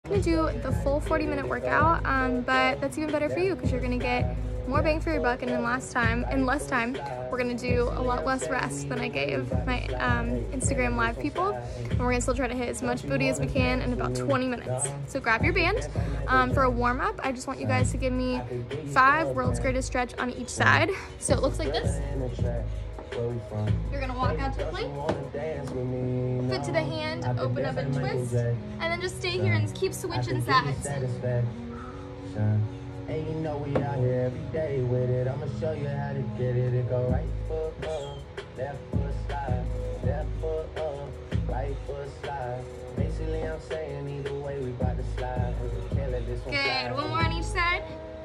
I'm gonna do the full 40-minute workout, but that's even better for you because you're gonna get more bang for your buck, and in less time, we're gonna do a lot less rest than I gave my Instagram live people, and we're gonna still try to hit as much booty as we can in about 20 minutes. So grab your band. For a warm-up, I just want you guys to give me 5 world's greatest stretch on each side. So it looks like this. You're gonna walk out to the plank, foot to the hand, open up and twist, and then just stay here and keep switching sides. And you know we out here every day with it. I'ma show you how to get it. It go right foot up, left foot slide, left foot up, right foot slide. Basically I'm saying either way we bout to slide. We can't let this one slide. Good, one more on each side.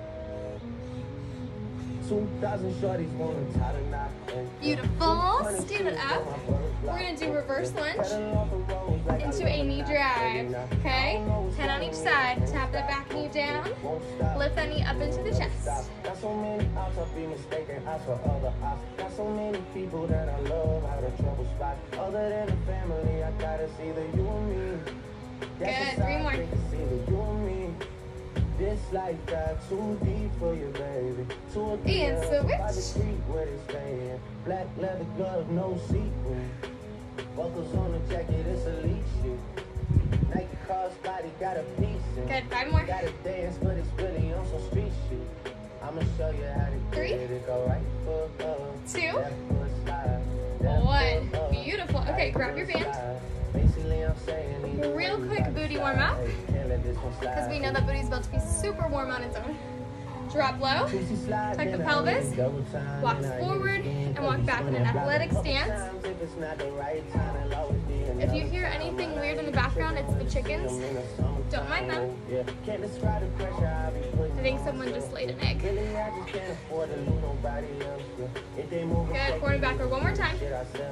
2,000 shorties wanna tie the knot. Beautiful. Stand it up. We're gonna do reverse lunge into a knee drive. Okay? 10 on each side. Tap that back knee down. Lift that knee up into the chest. Got so many outs, I'll be mistaken. Ask for other outs. Got so many people that I love out of trouble spots. Other than the family, I got it's either you or me. Good. 3 more. It's either you or me. This life got too deep for you, baby. And switch. Black leather glove, no sequel. Buckles on the jacket, it's elite shit. Nike crossbody got a piece in. Good. 5 more. Gotta dance, but it's really on some street shit. I'ma show you how to 3, get it. Go right foot up, 2, left foot slide, left 1. foot up, Beautiful. Okay, right grab foot your band. slide. Basically, I'm saying either Real way, quick booty warm up, can't let this one slide. because we know that booty's about to be super warm on its own. Drop low, tuck the pelvis, walk forward, and walk back in an athletic stance. If you hear anything weird in the background, it's the chickens. Don't mind them. I think someone just laid an egg. Good, forward and backward one more time.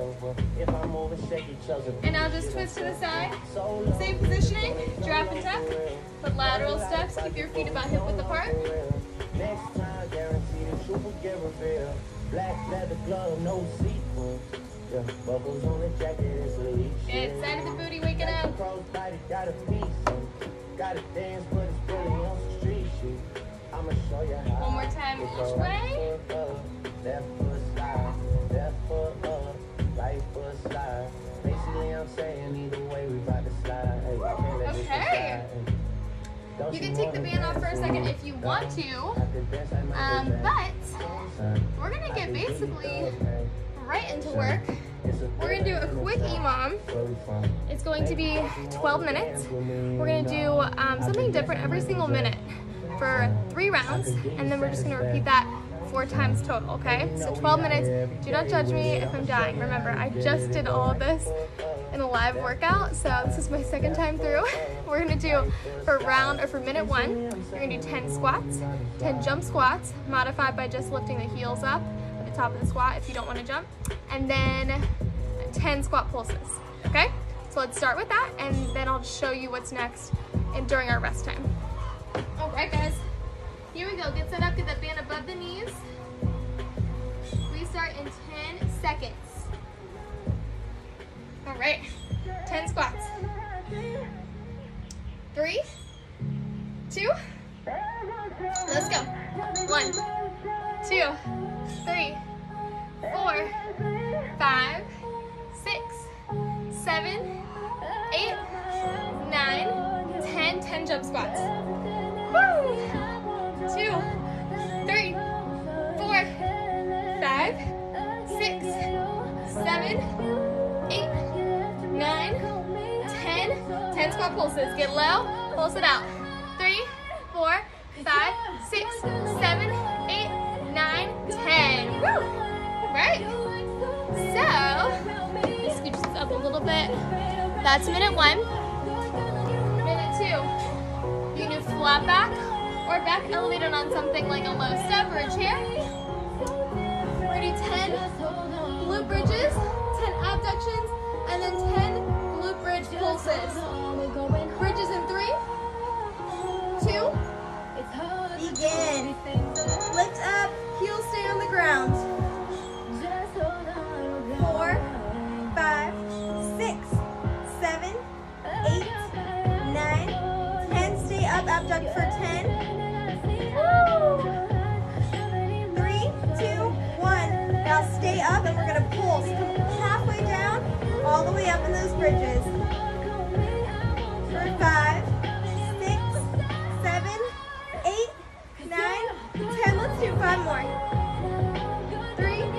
And now just twist to the side. Same positioning, drop and tuck. Put lateral steps, keep your feet about hip width apart. Next time, guaranteed the truth will get revealed. Black leather glove, no sequins. Yeah, buckles on the jacket, it's elite. Good, side of the booty, waking up. Crossbody got a piece. Gotta dance, but it's really on some street shit. I'ma show you how. One more time each way. Left foot slide, left foot up, right foot slide. Basically, I'm saying either way we bout to slide. Hey, can't let this one Okay. slide. You can take the band off for a second if you want to, but we're gonna get basically right into work. We're gonna do a quick EMOM. It's going to be 12 minutes. We're gonna do something different every single minute for 3 rounds, and then we're just gonna repeat that 4 times total, okay? So 12 minutes, do not judge me if I'm dying. Remember, I just did all of this in a live workout, so this is my 2nd time through. We're gonna do for minute 1, you're gonna do 10 squats, 10 jump squats, modified by just lifting the heels up at the top of the squat if you don't wanna jump, and then 10 squat pulses, okay? So let's start with that, and then I'll show you what's next during our rest time. All right, guys. Here we go, get set up, get that band above the knees. We start in 10 seconds. All right, 10 squats. 3, 2, let's go. 1, 2, 3, 4, 5, 6, 7, 8, 9, 10, 10 jump squats. Woo! 2, 3, 4, 5, 6, 7, 8, 9, 10. 10 squat pulses. Get low, pulse it out. 3, 4, 5, 6, 7, 8, 9, 10. Woo! Right. So, let's scooch this up a little bit. That's minute 1. Minute 2. You can do flat back or back elevated on something like a low step or a chair. We're gonna do 10 glute bridges, 10 abductions, and then 10 glute bridge pulses. Bridges in 3, 2, begin. Lift up, heels stay on the ground. 4, 5, 6, 7, 8, 9, 10. up, abduct for 10. Woo. 3, 2, 1. Now stay up and we're gonna pull. So come halfway down, all the way up in those bridges. For 5, 6, 7, 8, 9, 10. Let's do 5 more. 3, 2,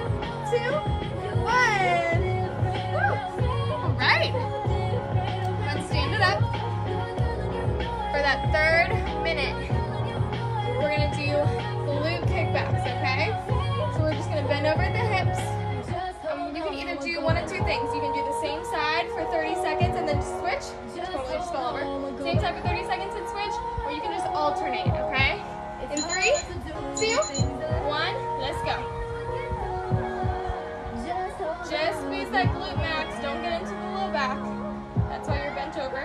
1. Woo. All right. Let's stand it up. For that 3rd minute, we're gonna do glute kickbacks, okay? So we're just gonna bend over at the hips. You can either do one of 2 things. You can do the same side for 30 seconds and then just switch. Totally just fall over. Same side for 30 seconds and switch, or you can just alternate, okay? In 3, 2, 1, let's go. Just squeeze that glute max. Don't get into the low back. That's why you're bent over.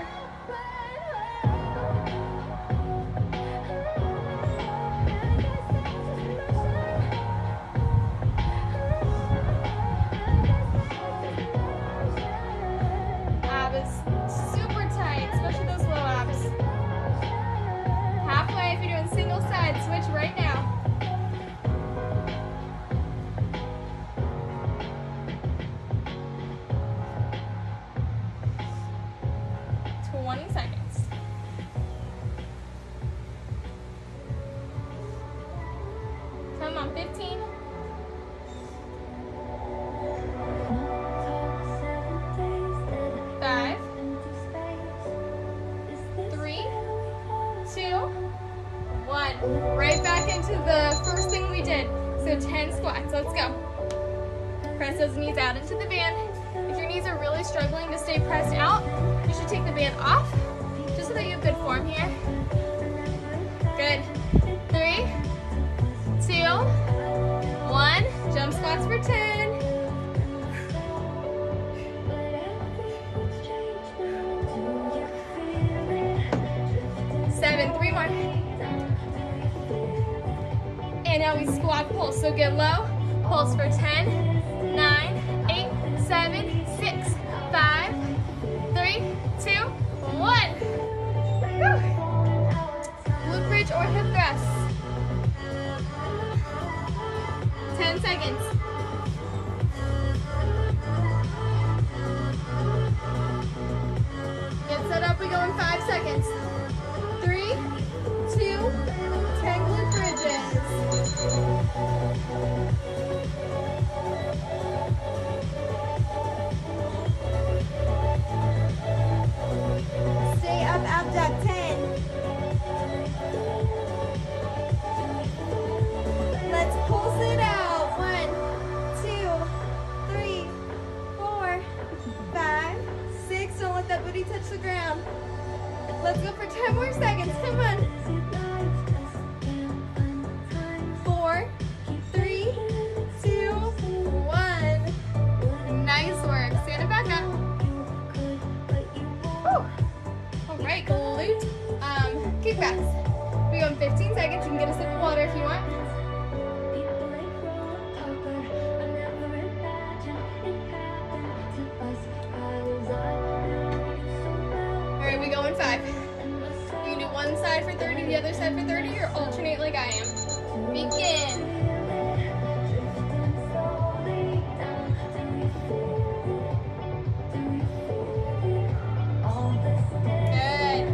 Abs super tight, especially those low abs. Halfway if you're doing single side, switch right now. 20 seconds. Come on, 15. 5, 3, 2, 1. Right back into the first thing we did. So 10 squats. Let's go. Press those knees out into the band. If your knees are really struggling to stay pressed out, you should take the band off, just so that you have good form here. Good. 3, 2, 1. Jump squats for 10. 7, 3 more. And now we squat pulse. So get low, pulse for 10, 9, 8, 7, 6, 5, 3, 2, 1. Whew. Glute bridge or hip thrusts. 10 seconds. Get set up, we go in 5 seconds. 3, 2, 10 glute bridges. Stay up, abduct 10. Let's pulse it out. 1, 2, 3, 4, 5, 6. Don't let that booty touch the ground. Let's go for 10 more seconds. Come on. 4, 3, 2, 1. Nice work. Stand it back up. Whew. All right, glute kickbacks. We go in 15 seconds. You can get a sip of water if you want. All right, we go in 5. You can do one side for 30, the other side for 30, or alternate like I am. Begin. Good.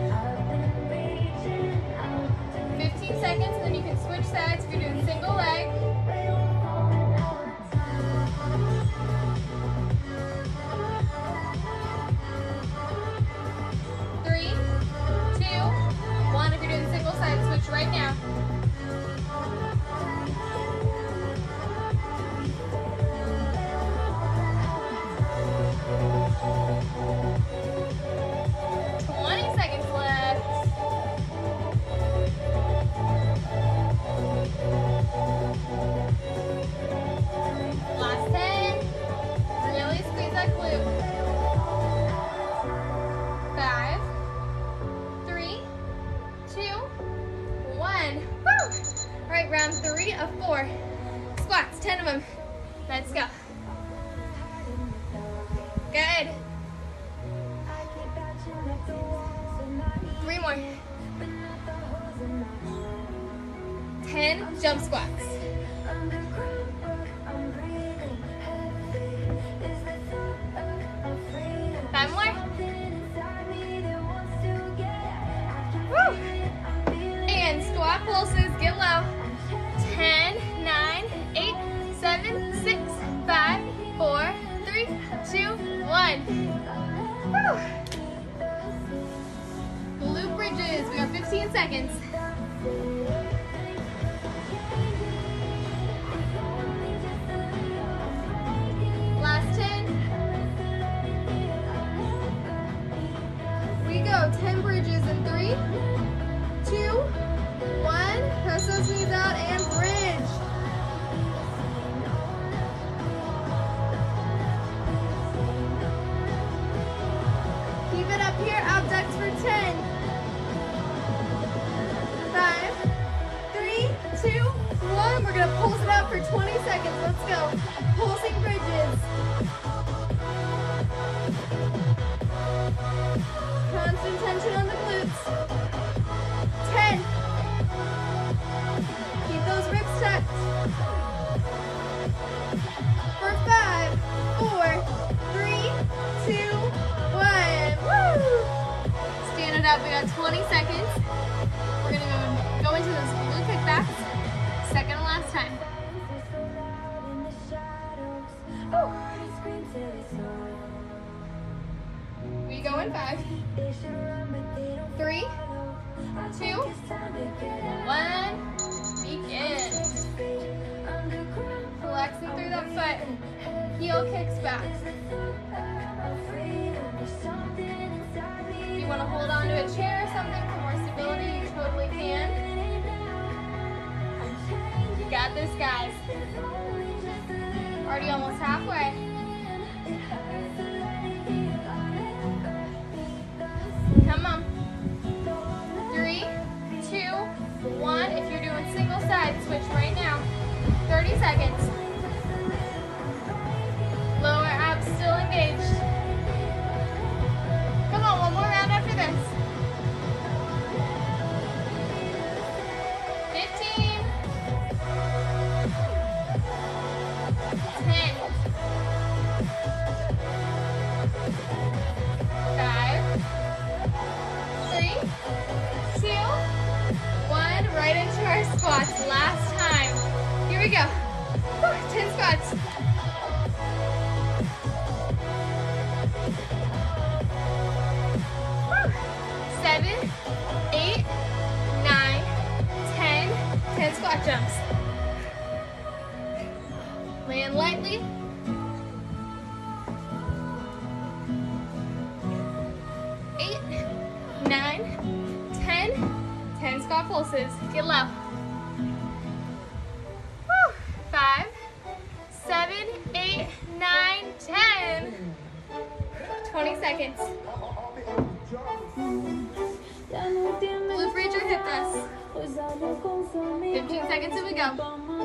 15 seconds, and then you can switch sides if you're doing single leg. Switch right now. 20 seconds left. Last 10. Really squeeze that glute. 5, 3, 2, 1. Woo! All right, round 3 of 4. Squats, 10 of them. Let's go. Good. 3 more. jump squats. 5 more. Woo. And squat pulses, get low. 10, 9, 8, 7, 6, 5, 4, 3, 2, 1. Woo. Glute bridges, we got 15 seconds. Last 10. We go 10 bridges in 3, 2, 1. Press those knees out and bridge. Keep it up here, abducts for 10. 5, 3, 2, 1. We're gonna pulse it out for 20 seconds. Let's go. Pulsing bridges. Constant tension on the glutes. 10. Keep those ribs tucked. For 5, 4, 3, 2, 1. Woo! Stand it up. We got 20 seconds. We're gonna go into those glute kickbacks. Second and last time. Woo. We go in 5, 3, 2, 1. Begin. Flexing through that foot. Heel kicks back. If you want to hold on to a chair or something for more stability, you totally can. You got this, guys. Already almost halfway. Come on. 3, 2, 1. If you're doing single side, switch right now. 30 seconds. Lower abs still engaged. Come on, one more round after this. 15. 10. 5, 3, 2, 1. Right into our squats. Last time. Here we go. 10 squats. 7, 8, 9, 10. 10 squat jumps. Land lightly. 8, 9, 10. 10 squat pulses. Get low. 5, 7, 8, 9, 10. 20 seconds. Glute bridge or hip thrust. 15 seconds and we go.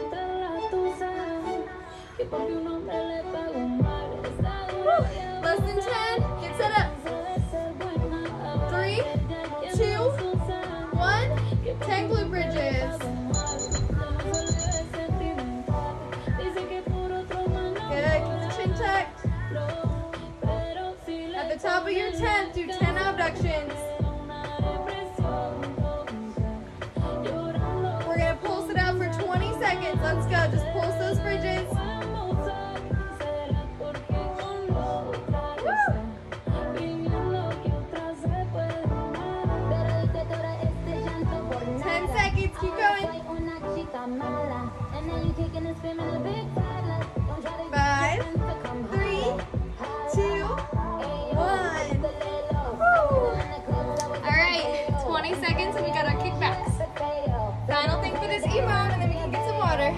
Less than 10. Get set up. 3, 2, 1. 10 glute bridges. Good. Keep the chin tucked. At the top of your 10, do 10 abductions. We're going to pulse it out for 20 seconds. Let's go. Just pulse those bridges. Woo. 10 seconds. Keep going. 5, 3, 2, 1. Woo. All right. 20 seconds and we got our kickbacks. Final thing for this EMOM and then we can get some water.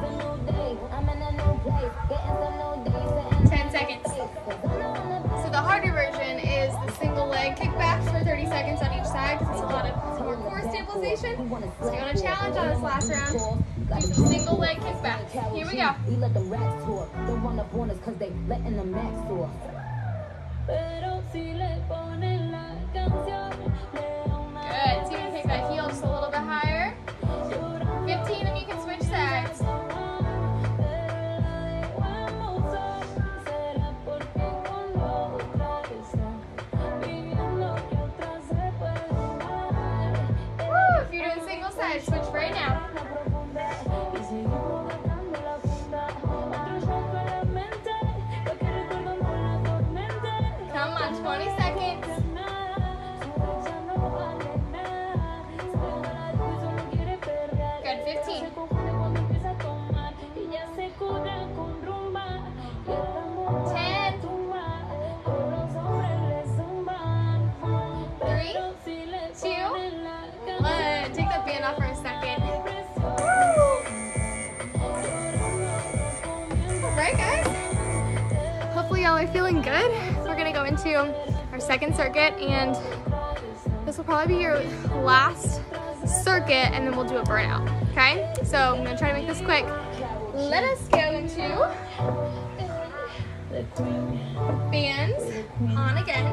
10 seconds. So the harder version is the single leg kickbacks for 30 seconds on each side because it's a lot of more core stabilization. So you want to challenge on this last round, do some single leg kickbacks. Here we go. We let them rats talk. Don't run up on us because they letting the max talk. Good. So you can take that heel just a little bit higher. 15 and you can switch side, switch right now. Come on, 20 seconds. Good, 15. 10. 3, 2, 1. Take that band off for a second. Alright guys, hopefully y'all are feeling good. We're gonna go into our second circuit, and this will probably be your last circuit, and then we'll do a burnout, okay? So I'm gonna try to make this quick. Let us go into bands on again.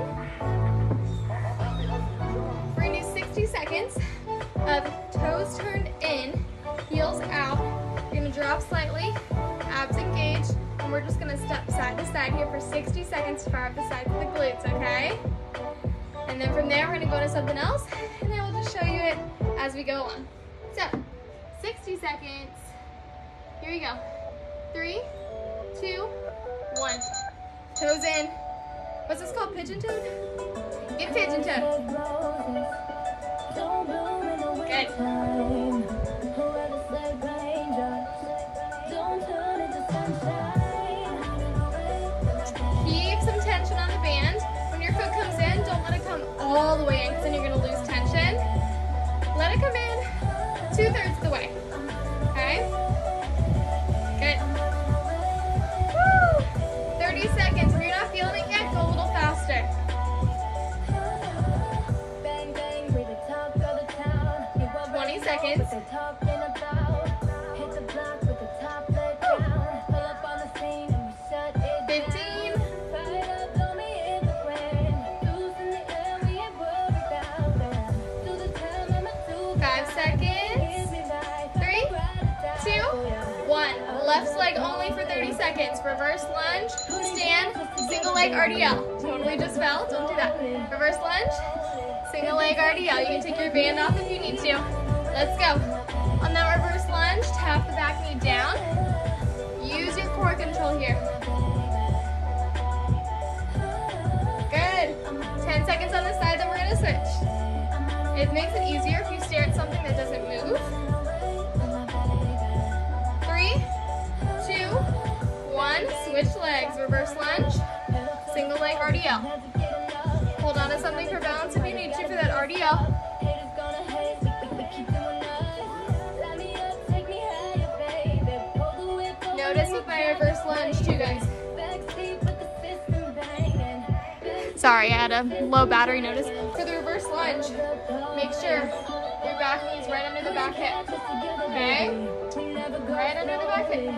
We're gonna do 60 seconds of toes turned in, heels out. You're gonna drop slightly, abs engaged, and we're just gonna step side to side here for 60 seconds to fire up the sides of the glutes, okay? And then from there, we're gonna go to something else, and then we'll just show you it as we go along. So, 60 seconds. Here we go. 3, 2, 1. Toes in. What's this called? Pigeon toed? Get pigeon toed. Good. Keep some tension on the band. When your foot comes in, don't let it come all the way in, because then you're going to lose tension. Let it come in 2/3 of the way. Okay? Good. Woo! 30 seconds. If you're not feeling it yet, go a little faster. 20 seconds. 15. 5 seconds. 3, 2, 1. Left leg only for 30 seconds. Reverse lunge, stand, single leg RDL. Totally just fell, don't do that. Reverse lunge, single leg RDL. You can take your band off if you need to. Let's go. On that reverse lunge, tap the back knee down. Use your core control here. Good. 10 seconds on the side, then we're gonna switch. It makes it easier if you stare at something that doesn't move. 3, 2, 1. Switch legs. Reverse lunge, single leg RDL. Hold on to something for balance if you need to for that RDL. Notice with my reverse lunge too, guys. Sorry, I had a low battery notice. For the reverse lunge, make sure your back knee is right under the back hip. Okay? Right under the back hip.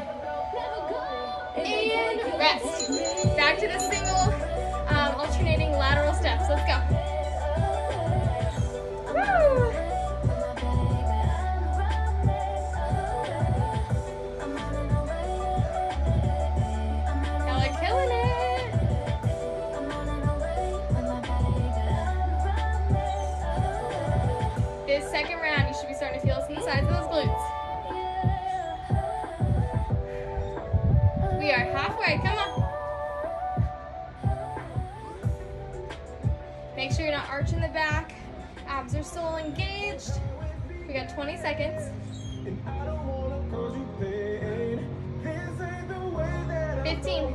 And rest. Back to the single alternating lateral steps. Let's go. Woo! Y'all are killing it. This second round, you should be starting to feel some sides of those glutes. We are halfway, come on. Make sure you're not arching the back. Abs are still engaged. We got 20 seconds. 15.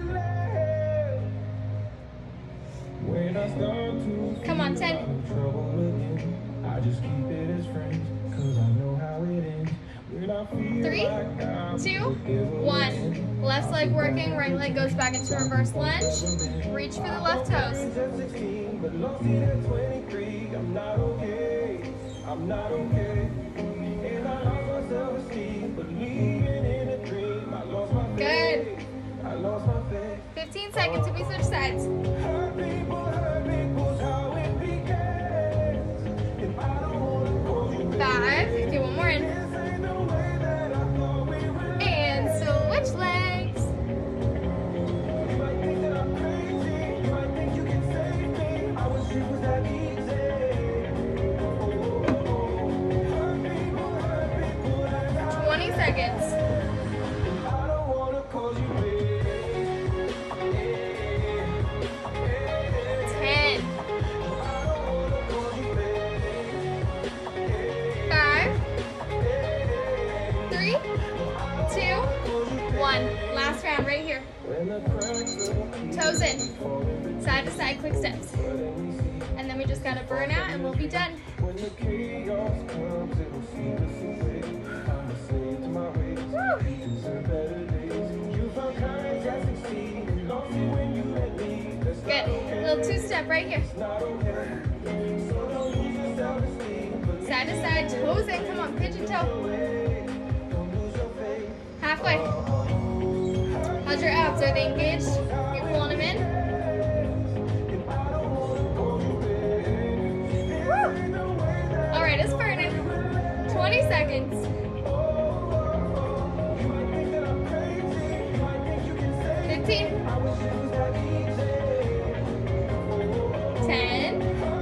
Come on, 10. I just keep it as friends, 'cause I know how it ends. 3, 2, 1. Left leg working, right leg goes back into reverse lunge. Reach for the left toes. Good. 15 seconds if we switch sides. 5. Do one more in. And switch legs. burn out and we'll be done. When the chaos comes, it will seem to away. I'ma say it to my ways. These are better days. You found kind that succeed. Lost it when you let me. That's not Good. okay. Little two-step right here. Not okay. So don't lose your self-esteem. Side to side, toes in. Come on, pigeon toe. Don't lose your faith. Halfway. How's your abs? Are they engaged? You're pulling them in? Woo! All right, it's burning. 20 seconds. 15. 10.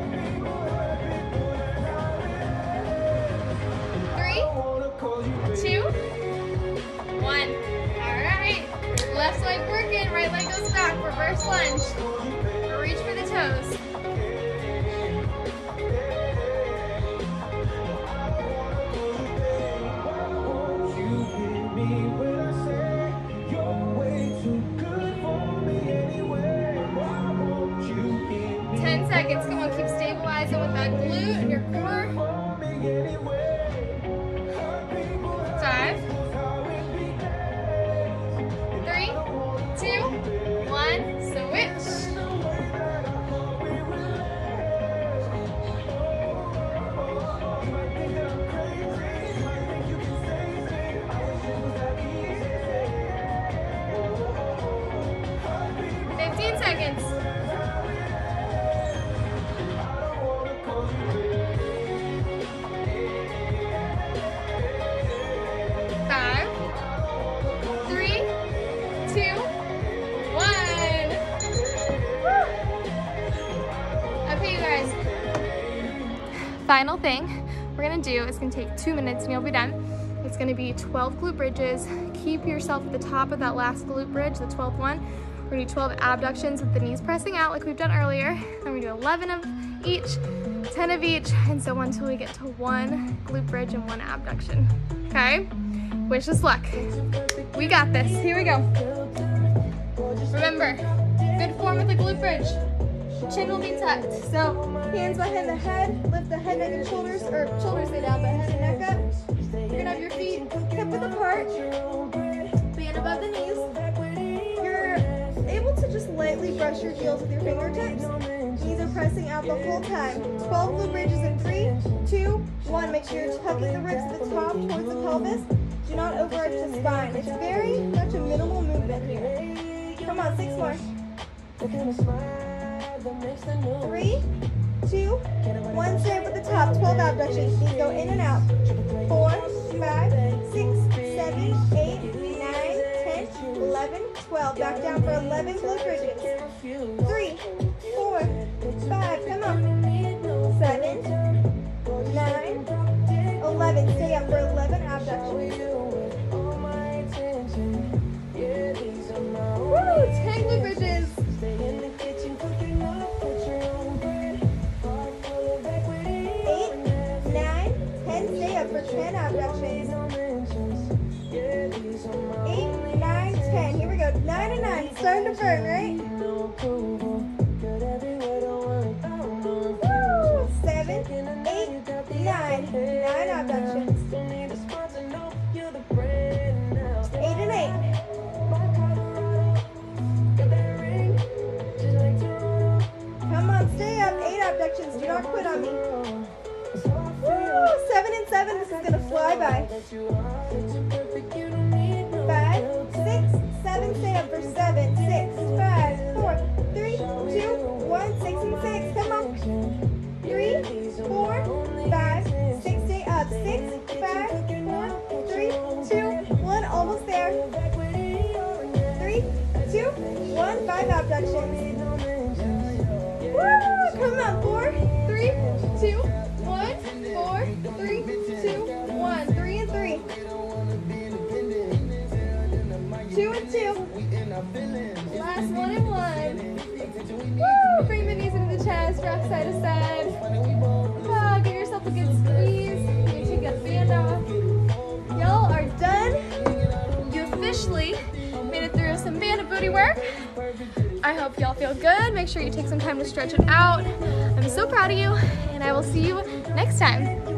3, 2, 1. All right. Left leg working, right leg goes back. Reverse lunge. Reach for the toes. You hear me when I say you're way too good for me anyway. Why won't you hear me 10 seconds. Come on, keep stabilizing with that glute and your core. for me anyway? 5, 3, 2, 1. Switch. Seconds. 5, 3, 2, 1. Woo! Okay, you guys. Final thing we're gonna do is gonna take 2 minutes and you'll be done. It's gonna be 12 glute bridges. Keep yourself at the top of that last glute bridge, the 12th one. We're gonna do 12 abductions with the knees pressing out like we've done earlier. Then we're gonna do 11 of each, 10 of each, and so on until we get to 1 glute bridge and 1 abduction. Okay? Wish us luck. We got this. Here we go. Remember, good form with the glute bridge. Chin will be tucked. So hands behind the head, lift the head, neck, and shoulders, or shoulders stay down, but head and neck up. You're gonna have your feet hip width apart, band above the knees. You're able to just lightly brush your heels with your fingertips. Knees are pressing out the whole time. 12 glute bridges in 3, 2, 1. Make sure you're tucking the ribs at the top towards the pelvis. Do not overarch the spine. It's very much a minimal movement here. Come on, 6 more. 3, 2, 1. Stay up at the top. 12 abductions. Knees go in and out. 4, 5, 6, 7, 8, 9, 10, 11, 12. Back down for 11 glute bridges. 3, 4, 5. Come on. 7, 9, 11. Stay up for 11 abductions. Woo! 10 glute bridges. 8, 9, 10. Stay up for 10 abductions. 8, 9, 10. Here we go. 9 and 9. It's starting to burn, right? Woo! 7, 8, 9. 9 abductions. 8 and 8. Come on, stay up. 8 abductions. Do not quit on me. Woo! 7 and 7. This is gonna fly by. 5, 6, 7. Stay up for 7, 6, 5, 4, 3, 2, 1. 6 and 6. Come on. 3, 4, 5, 6. Stay up. 6, 5, 4, 3, 2, 1. Almost there. 3, 2, 1. 5 abductions. Woo! Come on. 4, 3, 2, 1. 4, 3, 2, 1. 3 and 3. 2 and 2. Last 1 and 1. Woo! Bring the knees into the chest. Rock side to side. Oh, give yourself a good squeeze. You take that band off. Y'all are done. You officially made it through some band of booty work. I hope y'all feel good. Make sure you take some time to stretch it out. I'm so proud of you, and I will see you next time.